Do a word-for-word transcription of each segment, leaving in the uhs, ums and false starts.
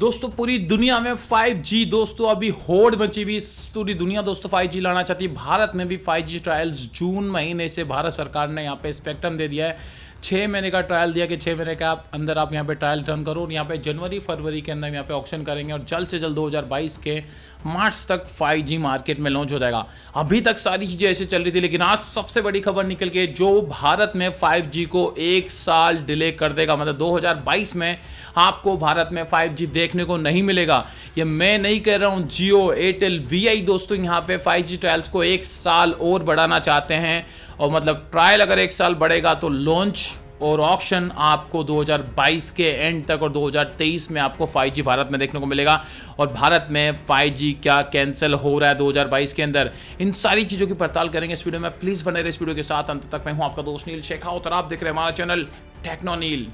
दोस्तों पूरी दुनिया में फाइव जी दोस्तों अभी होड़ मची हुई पूरी दुनिया दोस्तों फाइव जी लाना चाहती है। भारत में भी फाइव जी ट्रायल्स जून महीने से भारत सरकार ने यहाँ पे स्पेक्ट्रम दे दिया है। छः महीने का ट्रायल दिया कि छः महीने के आप अंदर आप यहाँ पे ट्रायल टर्न करो और यहाँ पे जनवरी फरवरी के अंदर यहाँ पे ऑक्शन करेंगे और जल्द से जल्द दो हज़ार बाईस के मार्च तक फाइव जी मार्केट में लॉन्च हो जाएगा। अभी तक सारी चीज़ें ऐसे चल रही थी, लेकिन आज सबसे बड़ी खबर निकल के जो भारत में फाइव जी को एक साल डिले कर देगा, मतलब दो हज़ार बाईस में आपको भारत में फाइव जी देखने को नहीं मिलेगा। ये मैं नहीं कह रहा हूँ, जियो, एयरटेल, वी दोस्तों यहाँ पे फाइव जी ट्रायल्स को एक साल और बढ़ाना चाहते हैं और मतलब ट्रायल अगर एक साल बढ़ेगा तो लॉन्च और ऑक्शन आपको दो हज़ार बाईस के एंड तक और दो हज़ार तेईस में आपको फाइव जी भारत में देखने को मिलेगा। और भारत में फाइव जी क्या कैंसिल हो रहा है दो हज़ार बाईस के अंदर, इन सारी चीज़ों की पड़ताल करेंगे इस वीडियो में। प्लीज़ बने रहे इस वीडियो के साथ अंत तक। मैं हूं आपका दोस्त नील शेखावत और आप देख रहे हैं हमारा चैनल टेक्नो नील।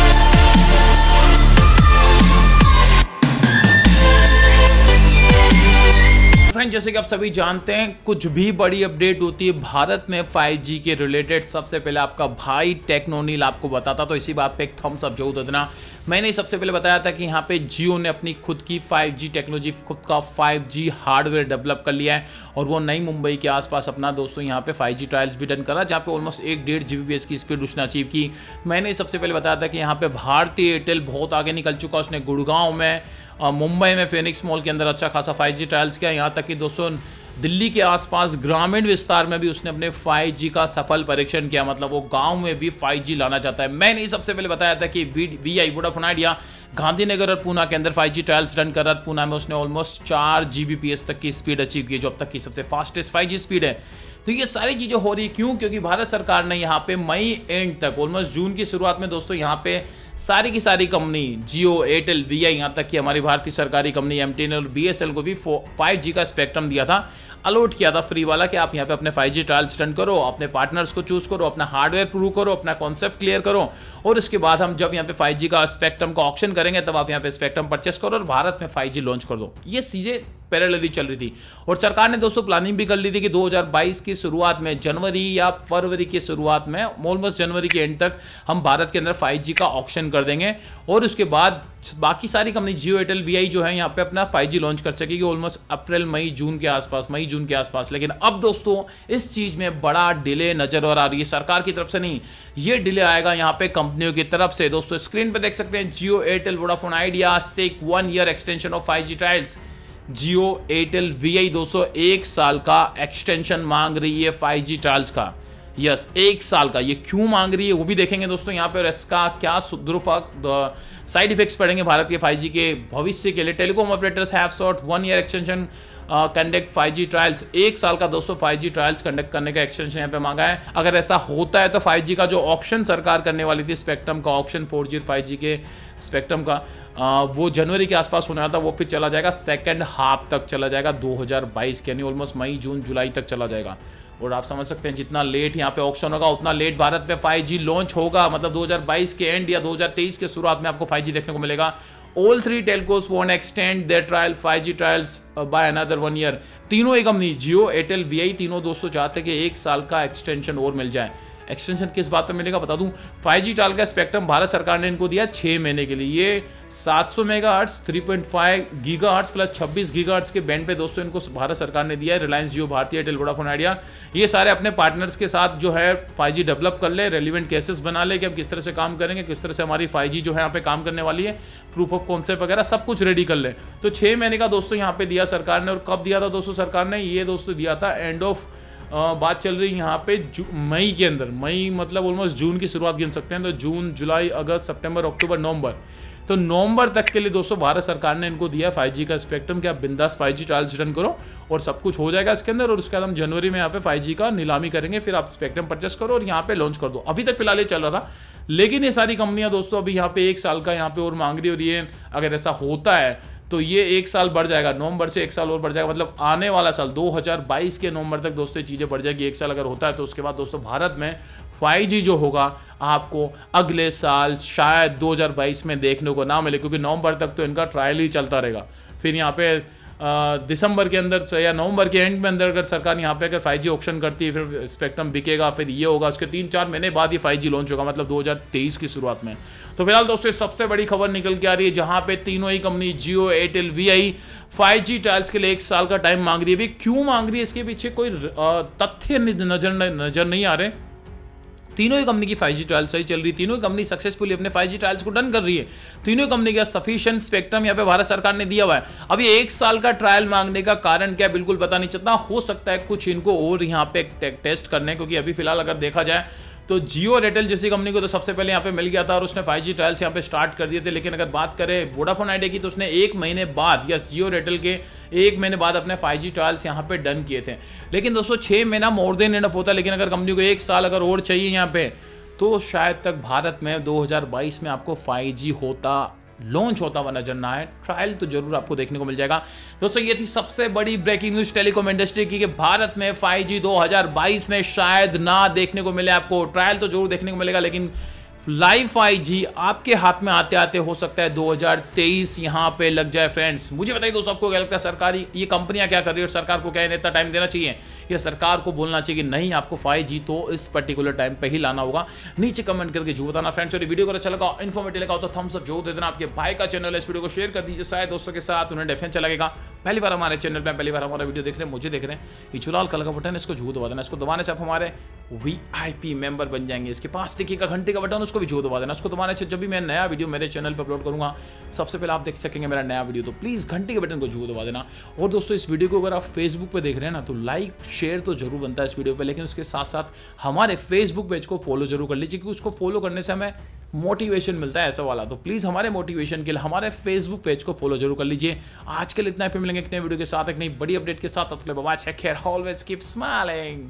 फ्रेंड, जैसे कि आप सभी जानते हैं, कुछ भी बड़ी अपडेट होती है भारत में फाइव जी के रिलेटेड, सबसे पहले आपका भाई टेक्नो नील आपको बताता। तो इसी बात पे एक थम्स अप जरूर देना। मैंने सबसे पहले बताया था कि यहाँ पे जियो ने अपनी खुद की फाइव जी टेक्नोलॉजी, खुद का फाइव जी हार्डवेयर डेवलप कर लिया है और वो नई मुंबई के आसपास अपना दोस्तों यहाँ पे फाइव जी ट्रायल्स भी डन करा, जहाँ पे ऑलमोस्ट एक डेढ़ जी बी पी एस की स्पीड उसने अचीव की। मैंने सबसे पहले बताया था कि यहाँ पे भारतीय एयरटेल बहुत आगे निकल चुका। उसने गुड़गांव में, मुंबई में फिनिक्स मॉल के अंदर अच्छा खासा फाइव जी ट्रायल्स किया। यहाँ तक कि दोस्तों दिल्ली के आसपास ग्रामीण विस्तार में भी उसने अपने फाइव जी का सफल परीक्षण किया, मतलब वो गांव में भी फाइव जी लाना चाहता है। मैंने सबसे पहले बताया था कि V I Vodafone Idea Gandhinagar और पूना के अंदर फाइव जी ट्रायल्स रन कर रहा है। पूना में उसने ऑलमोस्ट चार जी बी पी एस तक की स्पीड अचीव की, जो अब तक की सबसे फास्टेस्ट फाइव जी स्पीड है। तो ये सारी चीजें हो रही क्यों? क्योंकि भारत सरकार ने यहाँ पे मई एंड तक, ऑलमोस्ट जून की शुरुआत में दोस्तों यहाँ पे सारी की सारी company, Jio, Airtel, V I, यहाँ तक कि हमारी भारतीय सरकारी company M T N L और बी एस एन एल को भी फाइव जी का स्पेक्ट्रम दिया था, अलॉट किया था फ्री वाला, कि आप यहाँ पे अपने फाइव जी ट्रायल्स रन करो, अपने पार्टनर्स को चूज करो, अपना हार्डवेयर प्रूव करो, अपना कॉन्सेप्ट क्लियर करो और इसके बाद हम जब यहाँ पे फाइव जी का स्पेक्ट्रम का ऑक्शन करेंगे तब आप यहाँ पे स्पेक्ट्रम परचेस करो और भारत में फाइव जी लॉन्च कर दो। ये चीजें पैरेलली चल रही थी और सरकार ने दोस्तों प्लानिंग भी कर ली थी कि दो हज़ार बाईस की शुरुआत में, जनवरी या फरवरी की शुरुआत में, ऑलमोस्ट जनवरी के एंड तक हम भारत के अंदर फाइव जी का ऑक्शन कर देंगे और उसके बाद बाकी सारी company Jio, Airtel, V I जो है यहाँ पे अपना फाइव जी लॉन्च कर सकेगी ऑलमोस्ट अप्रैल मई जून के आसपास, मई जून के आसपास। लेकिन अब दोस्तों इस चीज में बड़ा डिले नजर आ रही है, सरकार की तरफ से नहीं, ये डिले आएगा यहाँ पे कंपनियों की तरफ से। दोस्तों स्क्रीन पे देख सकते हैं Jio, Airtel, Vodafone Idea take one year extension of five G trials. Jio, Airtel, V I दोस्तों एक साल का एक्सटेंशन मांग रही है फाइव जी ट्रायल्स का। यस, एक साल का। ये क्यों मांग रही है वो भी देखेंगे दोस्तों यहाँ पे, और इसका क्या दुरुपयोग, साइड इफेक्ट्स पड़ेंगे भारत के फाइव जी के भविष्य के लिए। Telecom operators have sought one year extension conduct five G trials. एक साल का दोस्तों फाइव जी ट्रायल्स कंडक्ट करने का एक्सटेंशन यहाँ पे मांगा है। अगर ऐसा होता है तो फाइव जी का जो ऑप्शन सरकार करने वाली थी, स्पेक्ट्रम का option four G five G के स्पेक्ट्रम का, आ, वो जनवरी के आसपास होने वाला था, वो फिर चला जाएगा सेकंड हाफ तक चला जाएगा दो हज़ार बाईस के, यानी ऑलमोस्ट मई जून जुलाई तक चला जाएगा। और आप समझ सकते हैं जितना लेट यहाँ पे ऑक्शन होगा उतना लेट भारत में फाइव जी लॉन्च होगा, मतलब दो हज़ार बाईस के एंड या दो हज़ार तेईस के शुरुआत में आपको फाइव जी देखने को मिलेगा। All three telcos want extend their trial five G trials by another one year। तीनों ही company, Jio, Airtel, V I, तीनों दोस्तों चाहते हैं कि एक साल का एक्सटेंशन और मिल जाए। एक्सटेंशन किस बात पे मिलेगा बता दूं, फाइव जी ट्रायल का स्पेक्ट्रम भारत सरकार ने इनको दिया छह महीने के लिए। ये सात सौ megahertz, three point five gigahertz plus छब्बीस गीगाहर्ट्ज के बैंड पे दोस्तों इनको भारत सरकार ने दिया है। रिलायंस, जियो, भारतीय एयरटेल, वोडाफोन आइडिया, ये सारे अपने पार्टनर्स के साथ जो है फाइव जी डेवलप कर ले, रेलिवेंट केसेस बना ले कि हम किस तरह से काम करेंगे, किस तरह से हमारी फाइव जी जो है यहाँ पे काम करने वाली है, प्रूफ ऑफ कॉन्सेप्ट वगैरह सब कुछ रेडी कर ले। तो छह महीने का दोस्तों यहाँ पे दिया सरकार ने। और कब दिया था दोस्तों सरकार ने? ये दोस्तों दिया था एंड ऑफ, बात चल रही यहाँ पे मई के अंदर, मई मतलब ऑलमोस्ट जून की शुरुआत गिन सकते हैं, तो जून, जुलाई, अगस्त, सितंबर, अक्टूबर, नवंबर, तो नवंबर तक के लिए दोस्तों भारत सरकार ने इनको दिया फाइव जी का स्पेक्ट्रम कि आप बिंदास फाइव जी ट्रायल्स रन करो और सब कुछ हो जाएगा इसके अंदर। और उसके बाद हम जनवरी में यहाँ पे फाइव जी का नीलामी करेंगे, फिर आप स्पेक्ट्रम परचेस करो और यहाँ पे लॉन्च कर दो। अभी तक फिलहाल ये चल रहा था, लेकिन ये सारी कंपनियां दोस्तों अभी यहाँ पे एक साल का यहाँ पे और मांग रही हो रही है। अगर ऐसा होता है तो ये एक साल बढ़ जाएगा, नवंबर से एक साल और बढ़ जाएगा, मतलब आने वाला साल दो हज़ार बाईस के नवंबर तक दोस्तों चीज़ें बढ़ जाएगी। एक साल अगर होता है तो उसके बाद दोस्तों भारत में फाइव जी जो होगा आपको अगले साल शायद दो हज़ार बाईस में देखने को ना मिले, क्योंकि नवंबर तक तो इनका ट्रायल ही चलता रहेगा। फिर यहाँ पे दिसंबर के अंदर या नवंबर के एंड में अंदर अगर सरकार यहाँ पे अगर फाइव जी ऑप्शन करती है, फिर स्पेक्ट्रम बिकेगा, फिर ये होगा, उसके तीन चार महीने बाद ये फाइव जी लॉन्च होगा, मतलब दो हज़ार तेईस की शुरुआत में। तो फिलहाल दोस्तों सबसे बड़ी खबर निकल के आ रही है, जहां पे तीनों ही company Jio, Airtel, VI five G trials के लिए एक साल का टाइम मांग रही है। भी क्यों मांग रही है, इसके पीछे कोई तथ्य नजर नजर नहीं आ रहे। तीनों ही कंपनी की फाइव जी ट्रायल सही चल रही है, तीनों ही कंपनी सक्सेसफुली अपने फाइव जी ट्रायल्स को डन कर रही है, तीनों ही कंपनी का सफिशिएंट स्पेक्ट्रम यहाँ पे भारत सरकार ने दिया हुआ है। अब ये एक साल का ट्रायल मांगने का कारण क्या बिल्कुल पता नहीं चलता, हो सकता है कुछ इनको और यहाँ पे टेस्ट करने, क्योंकि अभी फिलहाल अगर देखा जाए तो जियो और एयरटेल जैसी कंपनी को तो सबसे पहले यहाँ पे मिल गया था और उसने फाइव जी ट्रायल्स यहाँ पे स्टार्ट कर दिए थे। लेकिन अगर बात करें वोडाफोन आइडिया की तो उसने एक महीने बाद, यस जियो और एयरटेल के एक महीने बाद अपने फाइव जी ट्रायल्स यहाँ पे डन किए थे। लेकिन दोस्तों छः महीना मोर देन एनफ होता है, लेकिन अगर कंपनी को एक साल अगर और चाहिए यहाँ पे तो शायद तक भारत में दो हज़ार बाईस में आपको फाइव जी होता लॉन्च होता हुआ नजर ना आए। ट्रायल तो जरूर आपको देखने को मिल जाएगा। दोस्तों ये थी सबसे बड़ी ब्रेकिंग न्यूज टेलीकॉम इंडस्ट्री की कि भारत में फाइव जी दो हज़ार बाईस में शायद ना देखने को मिले आपको। ट्रायल तो जरूर देखने को मिलेगा, लेकिन लाइव फाइव जी आपके हाथ में आते आते हो सकता है दो हज़ार तेईस यहां पे लग जाए। फ्रेंड्स मुझे बताइए दोस्तों आपको क्या लगता है, सरकारी ये कंपनियां क्या कर रही है और सरकार को क्या इतना टाइम देना चाहिए या सरकार को बोलना चाहिए कि नहीं आपको फाइव जी तो इस पर्टिकुलर टाइम पे ही लाना होगा? नीचे कमेंट करके जो बताना फ्रेंड्स। और वीडियो को अच्छा लगा, इन्फॉर्मेटिव लगा तो थम्स अप जो दे देना। आपके भाई का चैनल है, इस वीडियो को शेयर कर दीजिए, शायद दोस्तों के साथ उन्हें डेफिनेट अच्छा लगेगा। पहली बार हमारे चैनल पे पहली बार हमारा वीडियो देख रहे हैं, मुझे देख रहे हैं, ये चुलाल कलर का बटन है, इसको जरूर दबा देना। इसको दबाने से आप हमारे वीआईपी मेंबर बन जाएंगे। इसके पास देखिएगा घंटे का बटन, उसको भी जरूर दबा देना। उसको दबाने से जब भी मैं नया वीडियो मेरे चैनल पर अपलोड करूंगा सबसे पहले आप देख सकेंगे मेरा नया वीडियो। तो प्लीज घंटे के बटन को जरूर दबा देना। और दोस्तों इस वीडियो को अगर आप फेसबुक पे देख रहे हैं ना तो लाइक शेयर तो जरूर बनता है इस वीडियो पे, लेकिन उसके साथ साथ हमारे फेसबुक पेज को फॉलो जरूर कर लीजिए, क्योंकि उसको फॉलो करने से हमें मोटिवेशन मिलता है ऐसा वाला। तो प्लीज हमारे मोटिवेशन के लिए हमारे फेसबुक पेज को फॉलो जरूर कर लीजिए। आज के लिए इतना ही, फिर मिलेंगे एक नए वीडियो के साथ, एक नई बड़ी अपडेट के साथ। Bye bye, take care, always keep smiling.